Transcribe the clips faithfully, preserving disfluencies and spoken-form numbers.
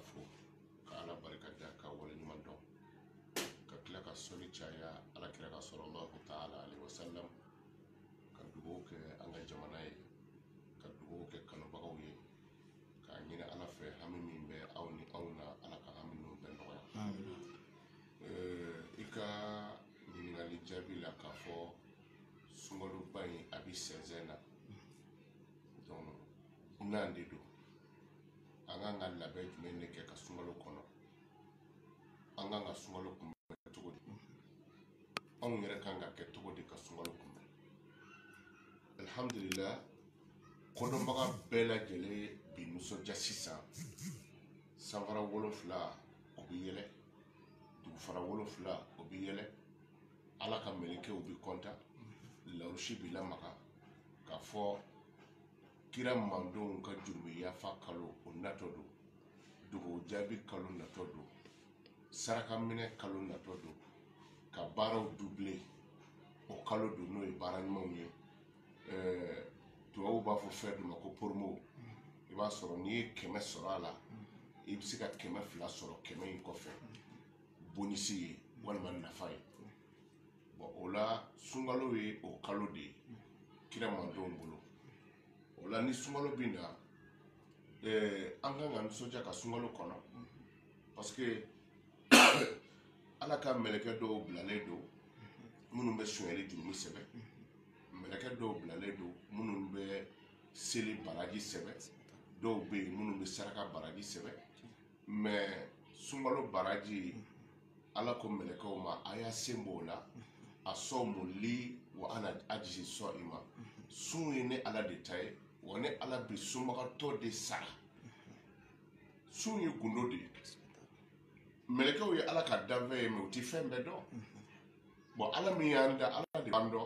fo ka ala barika da ka wale ɲuman dɔn ka tila ka sɔli caya ala kira ka sallallahu ta'ala alaihi wasallam ka dugawu kɛ an ka jamana ye ka dugawu kɛ kanubagaw ye ka ɲini ala fɛ hami min bɛ aw ni aw na ala ka hami ninnu bɛɛ nɔgɔya i ka ɲininkali jaabi la k'a fɔ sunkaloba in a bɛ sɛnsɛn na donc n'an de don an kan ka labɛn jumɛn de kɛ ka sunkalo kɔnɔ an kan ka sunkalo kunbɛn cogo di anw yɛrɛ kan ka kɛ cogo di ka sunkalo kunbɛn alhamdulillah kɔdɔnbaga bɛɛ lajɛlen bi nisɔndiya sisan sanfara wolonfila o bɛ yɛlɛ dugufara wolonfila o bɛ yɛlɛ ala ka mɛlɛkɛw bɛ kɔntan lawurusi bɛ lamaga k'a fɔ kira mandenw ka jurumu yafa kalo o natɔ don dugawu jaabi kalo natɔ don saraka minɛ kalo natɔ don ka baaraw doublé o kalo don n'o ye baara ɲumanw ye ɛɛ tubabuw b'a fɔ fɛn dɔ ma ko promo i b'a sɔrɔ n'i ye kɛmɛ sɔrɔ a la i bɛ se ka kɛmɛ fila sɔrɔ kɛmɛ in kɔfɛ bonisi ye walima nafa ye bon o la sunkalo ye o kalo de ye kira mandenw bolo o la ni sunkalo bɛ na ɛɛ an kan ka nisɔndiya ka sunkalo kɔnɔ parce que ala ka mɛlɛkɛ dɔw bilalen don minnu bɛ sonyɛli jurumi sɛbɛn mɛlɛkɛ dɔw bilalen don minnu bɛ seli baraji sɛbɛn dɔw bɛ yen minnu bɛ saraka baraji sɛbɛn mais sunkalo baraji ala ko mɛlɛkɛw ma a y'a sen b'o la a sɔn li wa ana ajisi sɔn i ma sun ye ne ala de ta ye wa ne ala bɛ sunbagatɔ de sara sun ye gundo de ye mɛlɛkɛw ye ala ka danfɛn ye mais u tɛ fɛn bɛɛ dɔn bon ala min y'an da ala de b'an dɔn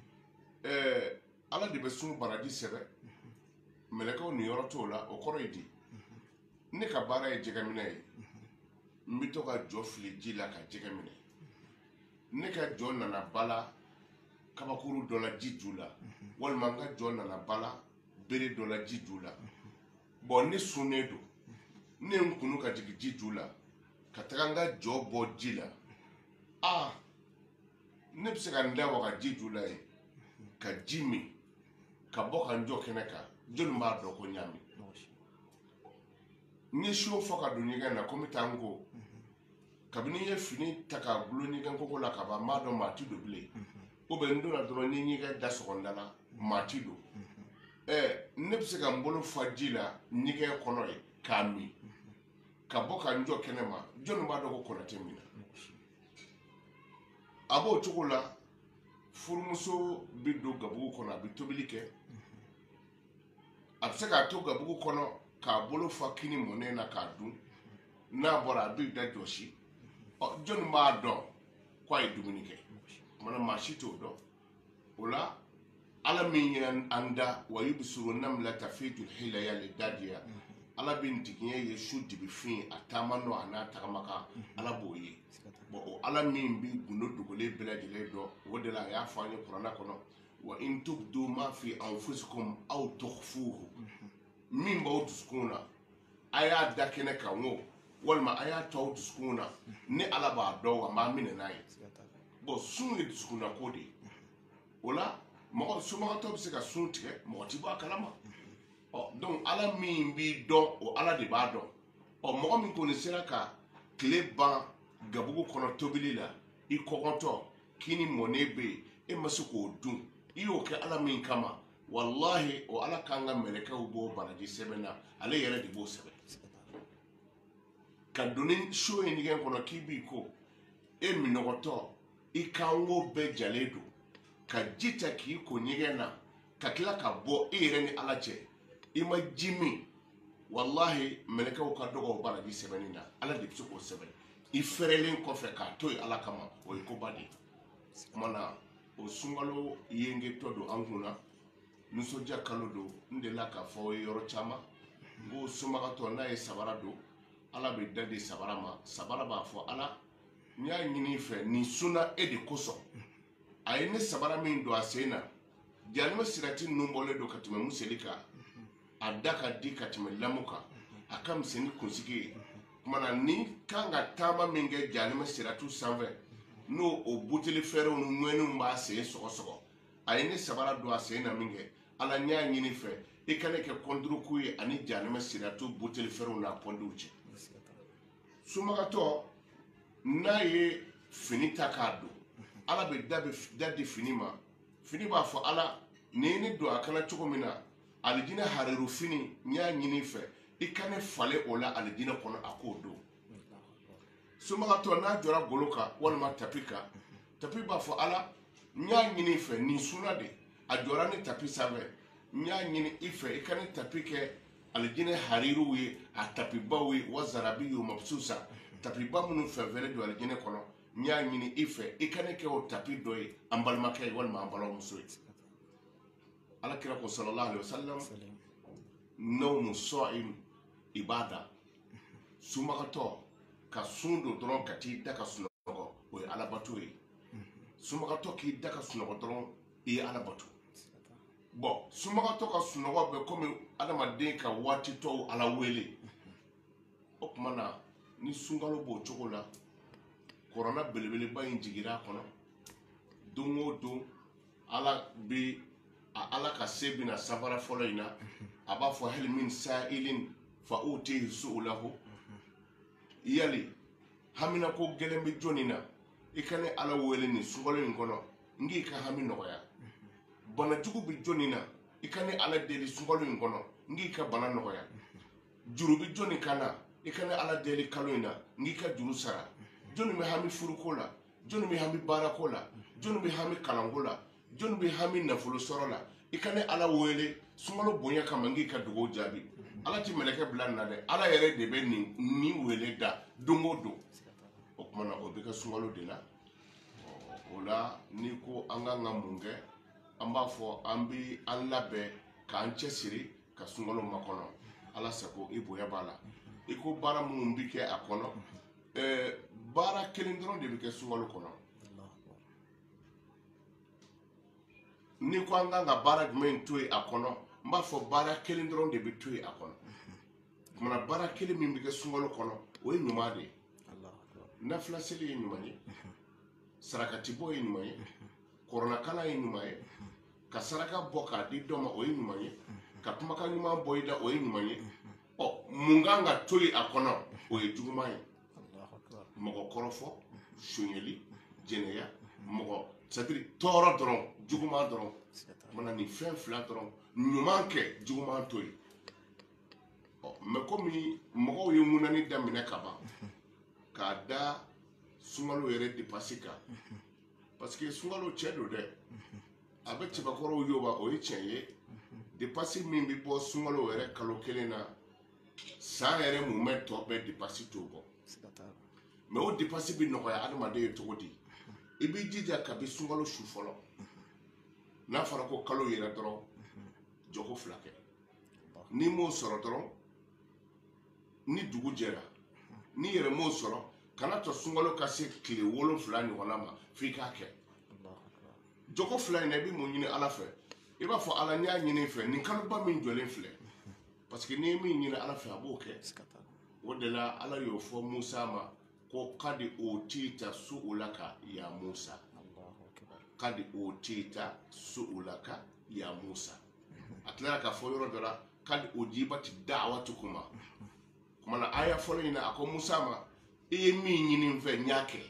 ɛɛ ala de bɛ sun baraji sɛbɛn mɛlɛkɛw ni yɔrɔ t'o la o kɔrɔ ye di ne ka baara ye jɛgɛminɛ ye n bɛ to ka jɔ fili ji la ka jɛgɛ minɛ ne ka jɔ nana bala kabakuru dɔ la ji ju la walima n ka jɔ nana bala bere dɔ la ji ju la bon ne sunnen don ne ye n kunu ka jigin ji ju la ka taga n ka jɔ bɔ ji la aa ne bɛ se ka n da waga ji ju la ye ka ji min ka bɔ ka n jɔ kɛnɛ kan jɔnni b'a dɔn ko n y'a min n ye siyo fɔ ka don ɲɛgɛn na ko n bɛ taa n ko kabini n ye fini ta ka gulo ɲɛgɛn koko la ka ban n b'a dɔn maa ti don bilen ou bien n donna dɔrɔn n ye ɲɛgɛn da sɔgɔnda la maa ti don ɛɛ ne bɛ se ka n bolo fa ji la ɲɛgɛn kɔnɔ ye k'a min ka bɔ ka n jɔ kɛnɛ ma jɔnni b'a dɔn ko kɔnɔtɛ min na a b'o cogo la furumuso bɛ don gabugu kɔnɔ a bɛ tobili kɛ a bɛ se k'a to gabugu kɔnɔ k'a bolo fa kini mɔnɛ na k'a dun n'a bɔra a bɛ da jɔsi ɔ jɔnni b'a dɔn k'a ye dumuni kɛ mana maa si t'o dɔn o la ala min ye an da wa yubsiru namla tafitul hilaya le dadiya ala bɛ ntigiɲɛ ye su dibifin a taama nɔ a n'a tagama kan ala b'o ye bon o ala min bɛ gundo dogolen bɛɛ lajɛlen dɔn o de la a y'a fɔ an ye kuranɛ kɔnɔ wa in tubdu ma fi anfusikum aw tukhfuhu min b'aw dusukun na a y'a da kɛnɛ kan o walima a y'a to aw dusukun na ni ala b'a dɔn wa m'a minɛ n'a ye bon sun ye dusukunna ko de ye o la mɔgɔ somagatɔ bɛ se ka sun tigɛ mɔgɔ ti bɔ a kalama ɔ donc ala min b'i dɔn o ala de b'a dɔn ɔ mɔgɔ min kɔni sera ka tile ban gabugu kɔnɔ tobili la i kɔgɔtɔ kini mɔnɛ bɛ yen e ma se k'o dun i y'o kɛ ala min kama wallahi o ala kan ka mɛlɛkɛw b'o baraji sɛbɛn na ale yɛrɛ de b'o sɛbɛn ka don ni so ye ɲɛgɛn kɔnɔ k'i b'i ko e minɔgɔtɔ i kan wo bɛɛ jalen don ka ji ta k'i ko ɲɛgɛn na ka tila ka bɔ e yɛrɛ ni ala cɛ i ma ji min wallahi mɛlɛkɛw ka dɔgɔ o baraji sɛbɛnni na ala de bɛ se k'o sɛbɛn i fɛrɛlen kɔfɛ k'a to yen ala kama o ye koba de ye o kumana o sunkalo yengetɔ don an kunna nisɔndiya kalo don n delila k'a fɔ ye yɔrɔ caman n ko sunbagatɔ n'a ye sabara don ala bɛ da di sabara ma sabara b'a fɔ ala n y'a ɲini i fɛ nin sunna e de kosɔn a ye ne sabara min don a sen na janima sirati ninnu bɔlen don ka tɛmɛ museli kan a da ka di ka tɛmɛ lamu kan a ka misɛn ni kunsigi ye mana ni kanga tama minge janima siratu sanfɛ n'o o buteli fɛrɛw ni ŋɛniw b'a sen sɔgɔsɔgɔ a ye ne sabara don a sen na min kɛ ala n y'a ɲini fɛ i ka ne kɛ kɔnduruku ye ani janima siratu buteli fɛrɛw n'a pɔndiw cɛ sumagatɔ n'a ye fini ta k'a don ala bɛ da di fini ma fini b'a fɔ ala ni ne don a kana cogo min na alijinɛ hariru fini n y'a ɲini fɛ i ka ne fale o la alijinɛ kɔnɔ a k'o don sumagatɔ n'a jɔra golo kan walima tapi kan tapi b'a fɔ ala n y'a ɲini fɛ nin suna de a jɔra ni tapi sanfɛ n y'a ɲini i fɛ i ka ne tapi kɛ alijinɛ hariruw ye a tapibaw ye wa zarabi ye o mabsusa tapiba minnu fɛnfɛnlen don alijinɛ kɔnɔ n y'a ɲini i fɛ i ka ne kɛ o tapi dɔ ye an balimakɛ ye walima an balimamuso ye ala kira ko sallallahu alaihi wasallam nawmu sa'im ibada sumagatɔ ka sun don dɔrɔn ka t'i da ka sunɔgɔ o ye alabato ye sumagatɔ k'i da ka sunɔgɔ dɔrɔn i ye alabato bɔn sumagatɔ ka sunɔgɔ bɛ komi adamaden ka waati tɔw ala wele o tuma na ni sunkalo b'o cogo la kɔrɔna belebeleba in jigira a kɔnɔ don o don ala bi a ala ka se bɛna safara fɔlɔ in na a b'a fɔ hali min sa'ilin fa utihi su'ulahu yali hamina ko gɛlɛn bɛ jɔnni na i ka ne ala wele nin sunkalo in kɔnɔ n k'i ka hami nɔgɔya bana jugu bɛ jɔnni na i ka ne ala deli sunkalo in kɔnɔ n k'i ka bana nɔgɔya juru bɛ jɔnni kan na i ka ne ala deli kalo in na n k'i ka juru sara jɔnni bɛ hami furuko la jɔnni bɛ hami baarako la jɔnni bɛ hami kalanko la jɔnni bɛ hami nafolo sɔrɔ la i ka ne ala wele sunkalo bonya kama n k'i ka dugawu jaabi ala ti mɛlɛkɛ bila nin na dɛ ala yɛrɛ de bɛ nin nin wele da don o don o tuma na o bɛ kɛ sunkalo de la o la n'i ko an kan ka mun kɛ an b'a fɔ an bɛ an labɛn k'an cɛsiri ka sunkalo makɔnɔ ala sago i bonya b'a la i ko baara minnu bɛ kɛ a kɔnɔ ɛɛ baara kelen dɔrɔn de bɛ kɛ sunkalo kɔnɔ n'i ko an kan ka baara jumɛn to yen a kɔnɔ n b'a fɔ baara kelen dɔrɔn de bɛ to yen a kɔnɔ kumana baara kelen min bɛ kɛ sunkalo kɔnɔ o ye ɲuman de ye nafila seli ye ɲuman ye sarakati bɔ ye ɲuman ye kɔrɔnakala ye ɲuman ye ka saraka bɔ k'a di dɔ ma o ye ɲuman ye ka kumakan ɲuman bɔ i da o ye ɲuman ye ɔ mun kan ka to yen a kɔnɔ o ye juguman ye mɔgɔ kɔrɔfɔ sonyɛli jɛnɛya mɔgɔ c'est-à-dire tɔɔrɔ dɔrɔn juguman dɔrɔn mana nin fɛn fila dɔrɔn ɲuman kɛ juguman to yen ɔ mɛ komi mɔgɔw ye ŋunani daminɛ ka ban k'a da sunkalo yɛrɛ depasi kan parce que sunkalo cɛ don dɛ a bɛ cɛbakɔrɔw yoba o ye tiɲɛ ye depasi min bɛ bɔ sunkalo yɛrɛ kalo kelen na san yɛrɛ mumɛ tɔ bɛɛ depasi t'o bɔ mɛ o depasi bɛ nɔgɔya adamaden ye cogo di i b'i jija kabi sunkalo su fɔlɔ n'a fɔra ko kalo yɛrɛ dɔrɔn jɔko fila kɛ n'i m'o sɔrɔ dɔrɔn ni dugu jɛra n'i yɛrɛ m'o sɔrɔ kana to sunkalo ka se tile wolonfila ɲɔgɔnna ma f'i k'a kɛ jɔko fila in na i bɛ mun ɲini ala fɛ i b'a fɔ ala n y'a ɲini fɛ nin kaloba min jɔlen filɛ parce que n'i ye min ɲini ala fɛ a b'o kɛ o de la ala y'o fɔ musa ma ko kadi otita su'ulaka ya musa kadi otita su'ulaka ya musa a tilara ka fɔ yɔrɔ dɔ la kadi ojibati da'watukuma kumana aya fɔlɔ in na a ko musa ma i ye min ɲini n fɛ n y'a kɛ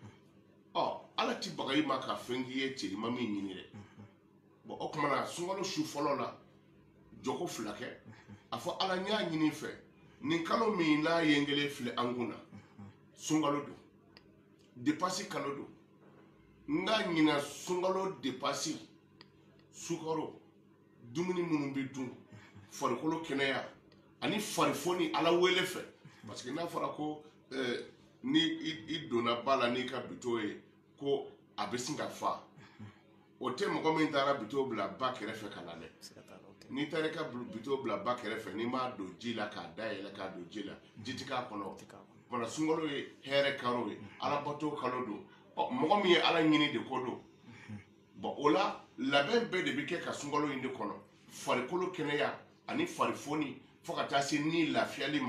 ɔ ala ti baga i ma ka fɛn k'i ye cɛ i ma min ɲini dɛ bɔn o kumana sunkalo su fɔlɔ la jɔko fila kɛ a fɔ ala n y'a ɲini fɛ nin kalo min n'a ye n kelen filɛ an kun na sunkalo don depasi kalo don n ka ɲina sunkalo depasi sukaro dumuni minnu bɛ dun farikolo kɛnɛya ani farifoni ala wele fɛ parce que n'a fɔra ko ɛɛ ni i donna ba la n'i ka bito ye ko a bɛ sin ka fa o tɛ mɔgɔ min taara bito bila ba kɛrɛfɛ ka na dɛ n'i taara i ka bito bila ba kɛrɛfɛ n'i m'a don ji la k'a dayɛlɛ k'a don ji la ji ti k'a kɔnɔ mana sunkalo ye hɛrɛ kalo ye alabato kalo don ɔ mɔgɔ min ye ala ɲini de ko don bɔn o la labɛn bɛɛ de bɛ kɛ ka sunkalo in de kɔnɔ farikolo kɛnɛya ani farifoni fo ka taa se ni lafiyali ma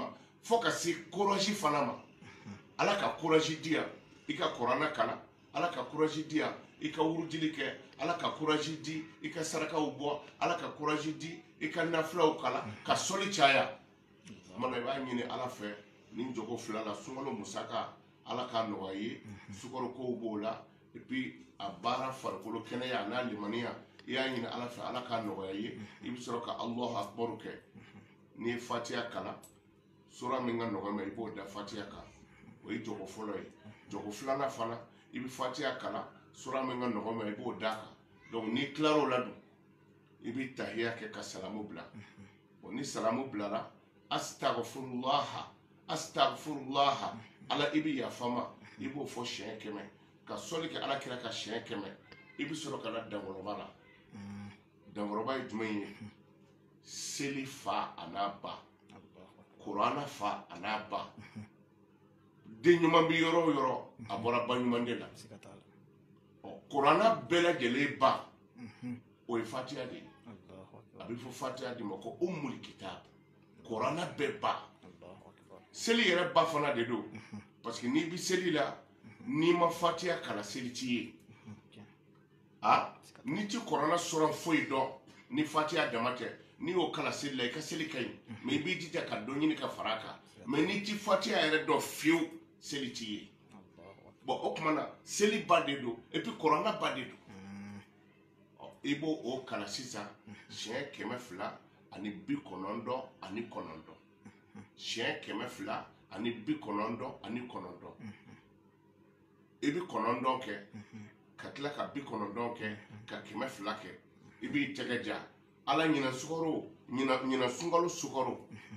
fo ka se courage fana ma ala ka courage dia i ka Kurana kala ala ka courage dia i ka wurudili kɛ ala ka courage di i ka sarakaw bɔ ala ka courage di i ka nafulaw kala ka sɔli caya mana i b'a ɲini ala fɛ ni jogo fila la sunkalo musaka ala ka nɔgɔya ye sukaro kow b'o la et puis a baara farikolo kɛnɛya n'a limaniya i y'a ɲini ala fɛ ala ka nɔgɔya ye i bɛ sɔrɔ ka Allahu akbar kɛ n'i ye fatiha kala sura min ka nɔgɔ ma i b'o da fatiha kan o ye jogo fɔlɔ ye jogo filanan fana i bɛ fatiha kala sura min ka nɔgɔ ma i b'o da kan donc n'i tilar'o la dun i bɛ tahiya kɛ ka salamu bila o ni salamu bilara astaghfirullah astaghfirullah ala i bɛ yafa ma i b'o fɔ siɲɛ kɛmɛ ka sɔli kɛ ala kira ka siɲɛ kɛmɛ i bɛ sɔrɔ ka na dankɔrɔba la dankɔrɔba ye jumɛn ye seli fa a n'a ba Kurana fa a n'a ba den ɲuman bi yɔrɔ o yɔrɔ a bɔra ba ɲuman de la Kurana bɛɛ lajɛlen ba o ye fatiha de ye a bɛ fɔ fatiha de ma ko ummul kitab Kurana bɛɛ ba seli yɛrɛ ba fana de don parce que n'i bi seli la n'i ma fatiha kala seli t'i ye a n'i ti Kurana sɔrɔ foyi dɔn ni fatiha dama tɛ n'i y'o kala seli la i ka seli ka ɲi mais i b'i jija ka dɔ ɲini ka fara a kan mais n'i ti fatiha yɛrɛ dɔn fiyewu seli t'i ye bon o tuma na seli ba de don et puis Kurana ba de don i b'o o kala sisan siɲɛ kɛmɛ fila ani bi kɔnɔntɔn ani kɔnɔntɔn siɲɛ kɛmɛ fila ani bi kɔnɔntɔn ani kɔnɔntɔn i bɛ kɔnɔntɔn kɛ ka tila ka bi kɔnɔntɔn kɛ ka kɛmɛ fila kɛ i b'i tɛgɛ ja ala ɲinɛ sukaro ɲinɛ ɲinɛ sunkalo sukaro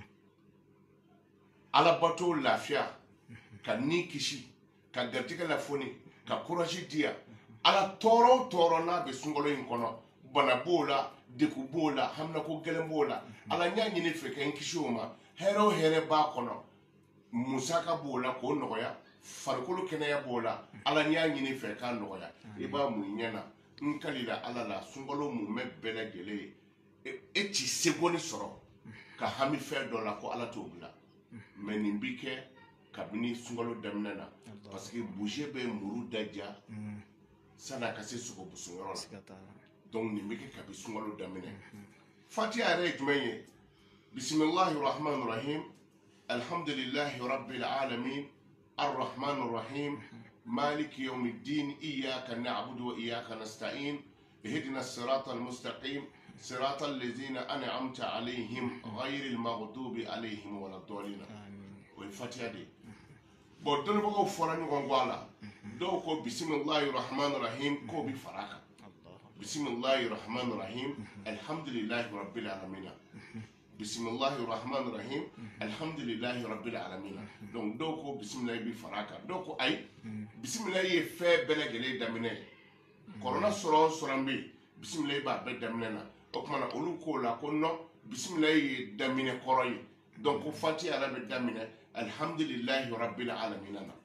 ala bato lafiya ka ni kisi ka garijɛgɛ lafoni ka courage diya ala tɔɔrɔ o tɔɔrɔ n'a bɛ sunkalo in kɔnɔ bana b'o la degun b'o la haminako gɛlɛn b'o la ala n y'a ɲini fɛ kɛ n kisi o ma hɛrɛ o hɛrɛ b'a kɔnɔ musaka b'o la k'o nɔgɔya farikolo kɛnɛya b'o la ala n y'a ɲini fɛ k'a nɔgɔya i b'a mun ɲɛ na n kalila ala la sunkalo mun bɛ bɛɛ lajɛlen e ti segoni sɔrɔ ka hami fɛn dɔ la ko ala t'o bila mais nin bi kɛ kabini sunkalo daminɛ na parce que bouger bɛ muru daja san'a ka se sogo busuyɔrɔ la donc nin bɛ kɛ kabi sunkalo daminɛ fatiha yɛrɛ ye jumɛn ye bisimilahi rahman rahim alhamdulillahi rabbil alamin arrahman rahim maliki yawmiddin iyyaka na'budu wa iyyaka nasta'in ihdina as-sirata al-mustaqim صراط الذين أنعمت عليهم غير المغضوب عليهم ولا الضالين والفاتحة دي بدون بقى فراني غنغوالا دو كو بسم الله الرحمن الرحيم كو بفراكا بسم الله الرحمن الرحيم الحمد لله رب العالمين بسم الله الرحمن الرحيم الحمد لله رب العالمين donc دو كو بسم الله بفراكا دو كو أي بسم الله يفعل بلا جلي دمنه كورونا سرور سرامبي بسم الله بابا دمنه o kumana olu ko la ko non bisimilayi ye daminɛ kɔrɔ ye donc ko fatiha yɛrɛ bɛ daminɛ alhamdulilahi rabbil alamina na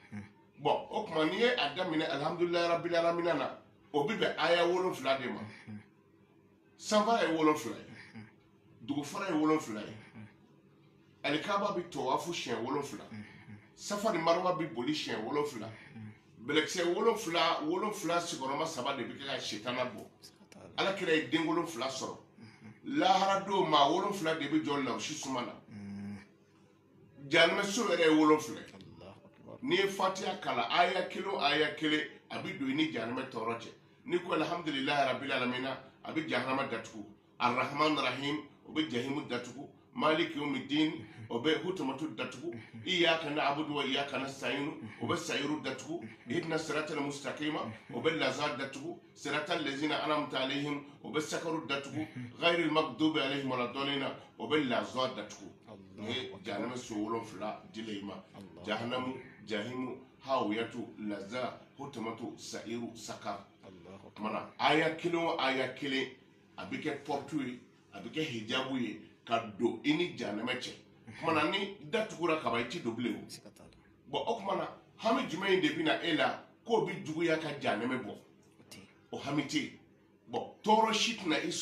bon o kuma n'i ye a daminɛ alhamdulilahi rabbil alamina na o bɛ bɛn aya wolonfila de ma sanfara ye wolonfila ye dugufara ye wolonfila ye alikaba bɛ tawafu siɲɛ wolonfila safa ni marwa bɛ boli siɲɛ wolonfila bɛlɛkisɛ wolonfila wolonfila sigiyɔrɔma saba de bɛ kɛ ka sitana bɔ ala kira ye den wolonfila sɔrɔ lahara don maa wolonfila de bɛ jɔ lawusi suma na jahanɛmɛ so yɛrɛ ye wolonfila n'i ye fatiha kala aya kelen o aya kelen a bɛ don i ni jahanɛmɛ tɔɔrɔ cɛ n'i ko alhamdulilahi rabbil alamina a bɛ jahanɛmɛ datugu arrahman rahim o bɛ jahimu datugu maliki yawmiddin o bɛ hutamatu datugu iyyaka na'budu wa iyyaka nasta'in o bɛ sayiru datugu ihdina siratal mustaqima o bɛ lazar datugu siratal ladzina an'amta alaihim o bɛ sakaru datugu ghayril maghdubi alaihim waladdallin o bɛ lazar datugu ni jahannama so wolonfila dile ma jahannamu jahimu hawiyatu lazar hutamatu sayiru sakar mana aya kelen o aya kelen a bɛ kɛ porte ye a bɛ kɛ hijabu ye ka don i ni jahanɛmɛ cɛ kumana ni datugura kaba i ti don bilen o bon o kumana hami jumɛn in de bɛna e la k'o bɛ juguya ka jahanɛmɛ bɔ o hami tɛ yen bon tɔɔrɔ si tɛna i sɔrɔ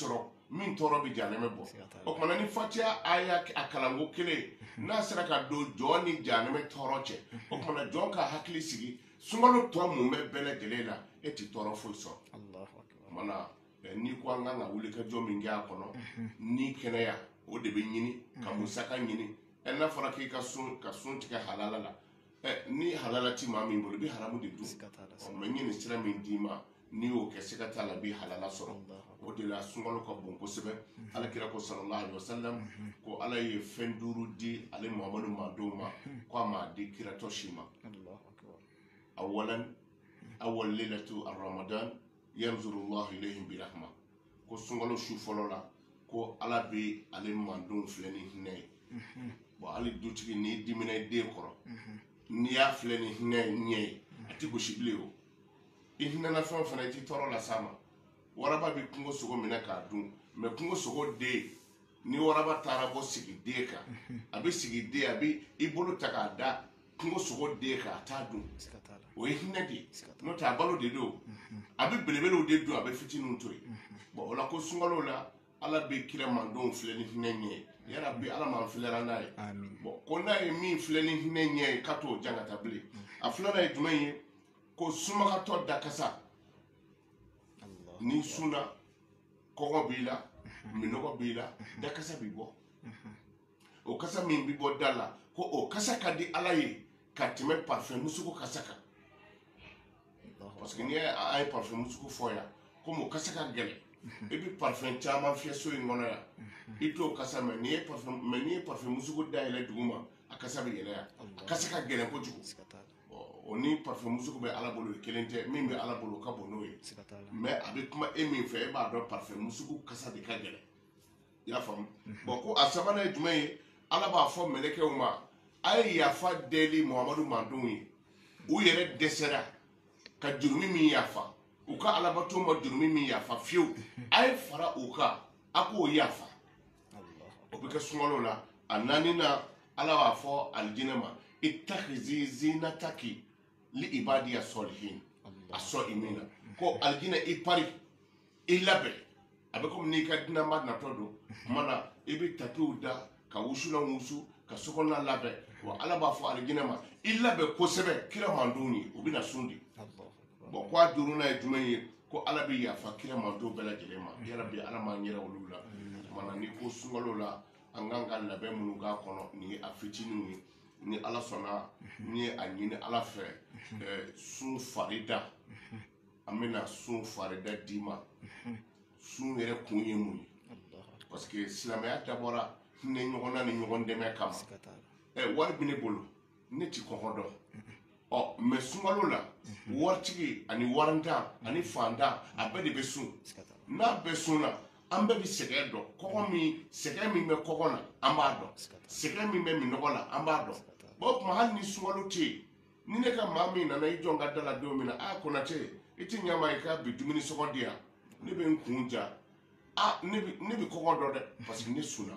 min tɔɔrɔ bi janɛmɛ bɔ o kumana ni fatiya aya a kalanko kelen n'a sera ka don jɔn ni janɛmɛ tɔɔrɔ cɛ o kumana jɔn ka hakili sigi sunkalo tɔ mun bɛ bɛɛ lajɛlen la e ti tɔɔrɔ foyi sɔrɔ o kumana ni ko an kan ka wuli ka jɔ min kɛ a kɔnɔ ni kɛnɛya o de bɛ ɲini ka musaka ɲini ɛ n'a fɔra k'i ka sun ka sun tigɛ halala la ɛ ni halala ti maa min bolo i bɛ haramu de dun mɛ n ye nin sira min d'i ma n'i y'o kɛ siga t'a la i bɛ halala sɔrɔ o de la sunkalo ka bon kosɛbɛ alakira ko sallallahu alaihi wasallam ko ala ye fɛn duuru di ale muhamadu mandenw ma ko a m'a di kiratɔ si ma awalan awal leilatu ar-ramadan yanzuru allahu ilayhim birahma ko sunkalo su fɔlɔ la ko ala bɛ ale mandenw filɛ ni hinɛ ye bon hali dutigi n'i dimina i den kɔrɔ n'i y'a filɛ ni hinɛ ɲɛ ye a ti gosi bilen o i hinɛna fɛn o fɛn i ti tɔɔrɔ las'a ma waraba bɛ kungo sogo minɛ k'a dun mɛ kungo sogo den ni waraba taara bɔ sigi den kan a bɛ sigi den a bɛ i bolo ta k'a da kungo sogo den kan a t'a dun o ye hinɛ de ye n'o tɛ a balo de don a bɛ belebelew de dun a bɛ fitininw to yen bon o la ko sunkalo la ala bɛ kira mandenw filɛ ni hinɛ ɲɛ ye yala bi ala m'an filɛra n'a ye bon ko n'a ye min filɛ ni hinɛ ɲɛ ye k'a t'o jan ka taa bilen a filanan ye jumɛn ye ko sumakatɔ dakasa ni sunna kɔgɔ b'i la minɔgɔ b'i la dakasa b'i bɔ o kasa min b'i bɔ da la ko o kasa ka di ala ye ka tɛmɛ parfum musugu kasa kan parce que n'i ye a ye parfum musugu fɔ yan komi o kasa ka gɛlɛn i bɛ parfum caman fiyɛ so in kɔnɔ yan i t'o kasa mɛ n'i ye parfum mɛ n'i ye parfum musugu dayɛlɛ dugu ma a kasa bɛ yɛlɛ yan a kasa ka gɛlɛn kojugu o ni parfum musugu bɛ ala bolo kelen tɛ min bɛ ala bolo ka bon n'o ye mɛ a bɛ kuma e min fɛ e b'a dɔn parfum musugu kasa de ka gɛlɛn i y'a faamu bon ko a sabanan ye jumɛn ye ala b'a fɔ mɛlɛkɛw ma a ye yafa deli muhamadu mandenw ye u yɛrɛ dɛsɛra ka jurumi min yafa u ka alabato ma jurumi min yafa fiyewu a ye fara u kan a k'o yafa o bɛ kɛ sunkalo la a naani na ala b'a fɔ alijinɛ ma ittakhidhi zinataki li ibadiya salihin a sɔ imi na ko alijinɛ i pari i labɛn a bɛ komi n'i ka dinama natɔ don tuma na i bɛ tapiw da ka wusulan wusu ka sokɔnɔna labɛn wa ala b'a fɔ alijinɛ ma i labɛn kosɛbɛ kira mandenw ye u bɛ na sun di bon ko a duurunan ye jumɛn ye ko ala bɛ yafa kira mandenw bɛɛ lajɛlen ma yarabi ala m'an yɛrɛ olu la tuma na ni ko sunkalo la an kan ka labɛn minnu k'a kɔnɔ nin ye a fitininw ye ni ala sɔnna ni ye a ɲini ala fɛ sun farida an bɛna sun farida d'i ma sun yɛrɛ kun ye mun ye parce que silamɛya dabɔra hinɛ ɲɔgɔn na ni ɲɔgɔn dɛmɛ kama ɛ wari bɛ ne bolo ne ti kɔngɔ dɔn ɔ mɛ sunkalo la waritigi ani warintan ani fantan a bɛɛ de bɛ sun n'a bɛɛ sunna an bɛɛ bɛ sɛgɛn dɔn kɔgɔ min sɛgɛn min bɛ kɔgɔ la an b'a dɔn sɛgɛn min bɛ minɔgɔ la an b'a dɔn bon o tuma hali ni sunkalo tɛ yen ni ne ka maa min nana i jɔ n ka da la don min na a Konate i ti ɲɛ ma i ka bi dumuni sɔgɔ di yan ne bɛ n kun ja a ne bɛ ne bɛ kɔgɔ dɔn dɛ parce que ne sunna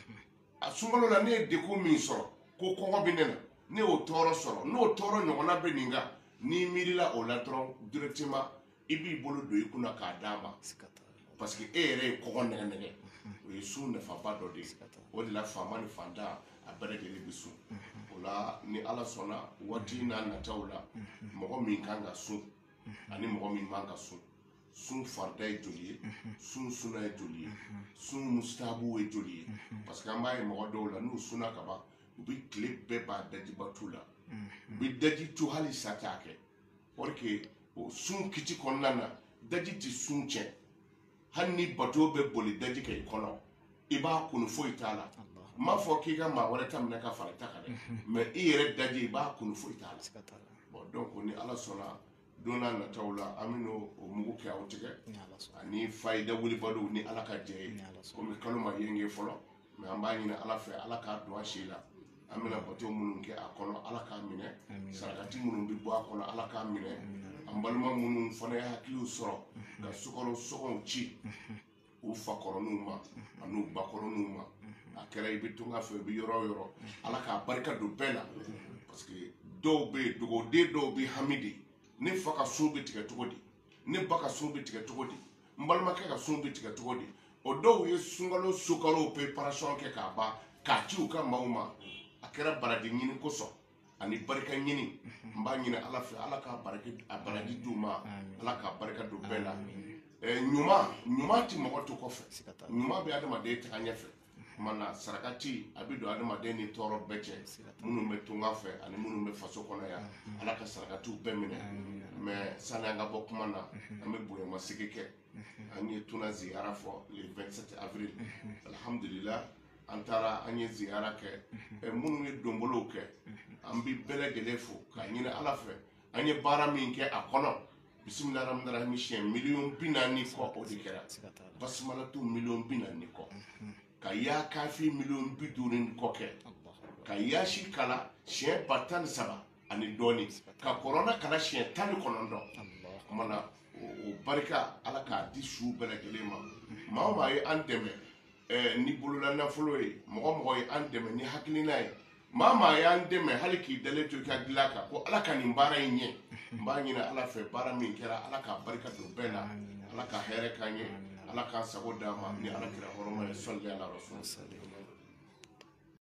a sunkalo la ne ye degun min sɔrɔ ko kɔgɔ bɛ ne na ne y'o tɔɔrɔ sɔrɔ n'o tɔɔrɔ ɲɔgɔnna bɛ nin kan n'i miirila o la dɔrɔn directement i b'i bolo don i kunna k'a d'a ma parce que e yɛrɛ ye kɔgɔ nɛgɛ nɛgɛ o ye sun nafaba dɔ de ye o de la faama ni fantan a bɛɛ lajɛlen bɛ sun o la ni ala sɔnna waati n'a nataw la mɔgɔ min kan ka sun ani mɔgɔ min man ka sun sun farida ye joli ye sun sunna ye joli ye sun mustahabu ye joli ye parce que an b'a ye mɔgɔ dɔw la n'u sunna ka ban u bɛ tile bɛɛ b'a dajiba tu la u bɛ daji tu hali sa t'a kɛ or que o sun kiti kɔnɔna na daji ti sun tiɲɛ hali ni bato bɛ boli daji kɛ i kɔnɔ i b'a kunu foyi t'a la n m'a fɔ k'i ka maa wɛrɛ ta minɛ ka fara i ta kan dɛ mɛ i yɛrɛ daji i b'a kunu foyi t'a la bon donc ni ala sɔnna don n'a nataw la an bɛ n'o mugu kɛ aw tigɛ ani fayida wulibaliw ni ala ka jɛ ye komi kalo ma yenge fɔlɔ mɛ an b'a ɲini ala fɛ ala k'a don a si la an bɛna bato minnu kɛ a kɔnɔ ala k'a minɛ sarakati minnu bɛ bɔ a kɔnɔ ala k'a minɛ an balima minnu fana ye hakiliw sɔrɔ ka sukaro sɔgɔw ci u fakɔrɔninw ma ani u bakɔrɔninw ma a kɛra i bɛ tunga fɛ i bɛ yɔrɔ o yɔrɔ ala k'a barika don bɛɛ la parce que dɔw bɛ yen dogoden dɔw bɛ hami de ne fa ka sun bɛ tigɛ cogo di ne ba ka sun bɛ tigɛ cogo di n balimakɛ ka sun bɛ tigɛ cogo di o dɔw ye sunkalo sukalo préparation kɛ k'a ban k'a ci u ka maaw ma a kɛra baraji ɲini kosɔn ani barika ɲini n b'a ɲini ala fɛ ala ka a baraji d'u ma ala ka barika don bɛɛ la ɲuman ɲuman ti mɔgɔ to kɔfɛ ɲuman bɛ adamaden taga ɲɛfɛ mana sarakati a bɛ don adamaden ni tɔɔrɔ bɛɛ cɛ minnu bɛ tunga fɛ ani minnu bɛ faso kɔnɔ yan ala ka sarakatiw bɛɛ minɛ mais sani an ka bɔ kuma na an bɛ bonyamasegin kɛ an ye tuna ziyara fɔ le vingt-sept avril alhamdulillah an taara an ye ziyara kɛ minnu ye donbolow kɛ an bɛ bɛɛ lajɛlen fo k'a ɲini ala fɛ an ye baara min kɛ a kɔnɔ bisimilahi rahmani rahim siɲɛ miliyɔn bi naani kɔ o de kɛra basimalatu miliyɔn bi naani kɔ ka yaa kafi miliyɔn bi duuru ni kɔ kɛ ka yaasi kala siɲɛ ba tan ni saba ani dɔɔni ka kɔrɔna kala siɲɛ tan ni kɔnɔntɔn kumana o barika ala k'a di su bɛɛ lajɛlen ma maa o maa ye an dɛmɛ ni bolola nafolo ye mɔgɔ mɔgɔ ye an dɛmɛ ni hakilina ye maa maa ye an dɛmɛ hali k'i dalen to i ka dilan kan ko ala ka nin baara in ɲɛ n b'a ɲini ala fɛ baara min kɛra ala ka barika don bɛɛ la ala ka hɛrɛ k'an ye ala k'an sago d'a ma ni ala kira hɔrɔma ye sɔli ala rasul